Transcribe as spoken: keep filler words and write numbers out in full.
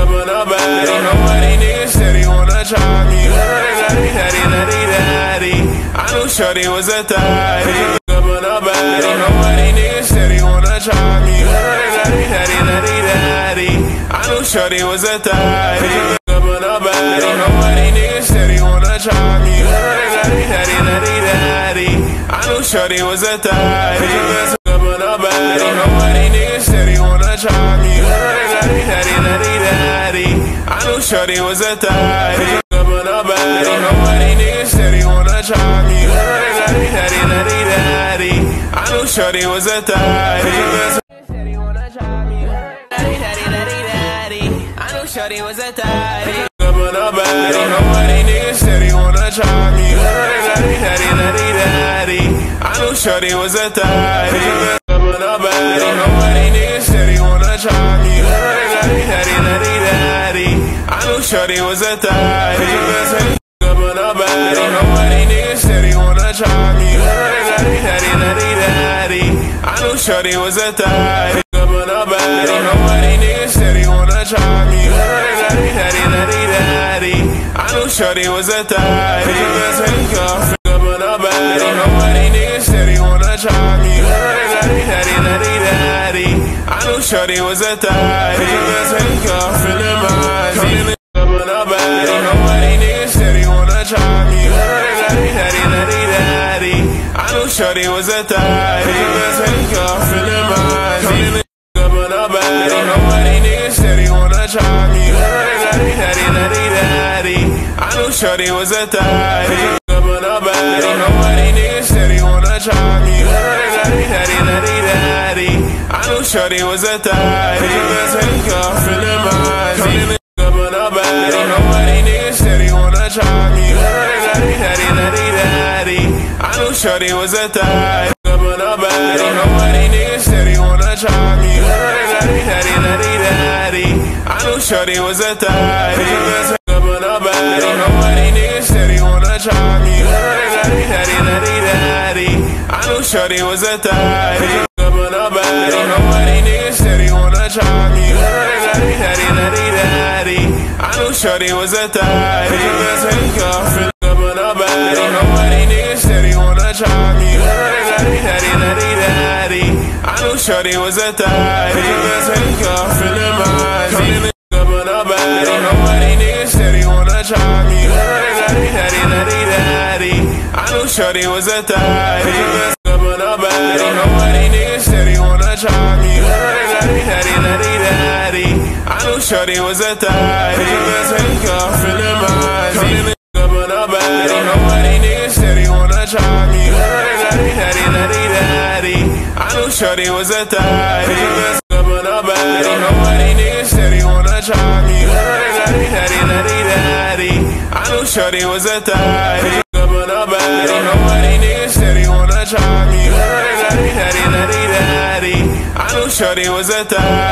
up on her body. Don't know why these niggas steady wanna try me. Daddy, daddy, daddy, daddy. I knew shorty was a thotty. Up on her body. Don't know why these niggas steady wanna try me. Daddy, daddy, daddy, daddy. I knew shorty was a thotty. Up on her body. Don't know why these niggas steady wanna try me. Daddy, daddy, daddy, daddy. I knew shorty was a thotty. Up on her body. Don't know why these niggas steady wanna try me. Daddy, daddy, daddy, daddy. I knew shorty was a thotty. Up on her body. Don't know why these niggas steady wanna try me. Daddy, daddy, daddy, daddy. I knew shorty was a thotty. Steady wanna try me. Daddy, daddy, daddy, daddy. I knew shorty was a thotty. Up on her body. Don't know why these niggas steady wanna try me. Daddy, daddy, daddy, daddy. I knew shorty was a thotty. Up on her body. Don't know why these niggas steady wanna try me. Daddy, daddy, daddy, daddy. I knew shorty was a thotty. Up on her body. Don't know why these niggas steady wanna try me. Daddy, daddy, daddy, daddy. I knew shorty was a thotty. Up on her body. Don't know why these niggas steady wanna try me. Daddy, daddy, daddy, daddy. I knew shorty was a thotty. Up on her body. Don't know why these niggas steady wanna try me. Daddy, daddy, daddy, daddy. I knew shorty was a thotty. Feeling my up on her body. Don't know why these niggas steady wanna try me. Daddy, daddy, daddy, daddy. I knew shorty was a thotty. Feeling my up on her body. Don't know why these niggas steady wanna try me. Daddy, daddy, daddy, daddy. I knew shorty was a thotty. Up on her body. Don't know why these niggas steady wanna try me. Daddy, daddy, daddy, daddy. I knew shorty was a thotty. Feeling my up on her body. Don't know why these niggas steady wanna try me. Daddy, daddy, daddy, daddy. I knew shorty was a thotty. Up on her body. Don't know why these niggas steady wanna try me. Daddy, daddy, daddy, daddy. I knew shorty was a thotty. Up on her body. Don't know why these niggas steady wanna try me. Daddy, daddy, daddy, daddy. I knew shorty was a thotty. Up on her body. Don't know why these niggas steady wanna try me. Daddy, daddy, daddy, daddy. I knew shorty was a thotty. Up on her body. Don't know why these niggas steady wanna try me. Daddy, daddy, daddy, daddy. I knew shorty was a thotty. Feeling my up on her body. Don't know why these niggas steady wanna try me. Daddy, daddy, daddy, daddy. I knew shorty was a thotty. Up on her body. Don't know why these niggas steady wanna try me. Daddy, daddy, daddy, daddy. I knew shorty was a thotty. Feeling my up on her body. Don't know why these niggas steady wanna try me. Daddy, daddy, daddy, daddy. I knew shorty was a thotty. Up on her body. Don't know why these niggas steady wanna try me. Daddy, daddy, daddy, daddy. I knew shorty was a thotty. Up on her body. Don't know why these niggas steady wanna try me. Daddy, daddy, daddy, daddy. I knew shorty was a thotty.